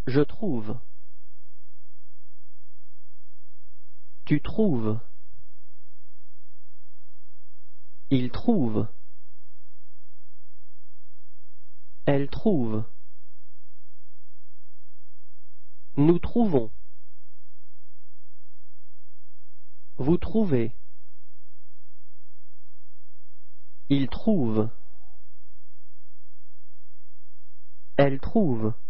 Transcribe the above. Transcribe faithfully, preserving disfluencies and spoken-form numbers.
Je trouve. Tu trouves. Il trouve. Elle trouve. Nous trouvons. Vous trouvez. Il trouve. Elle trouve.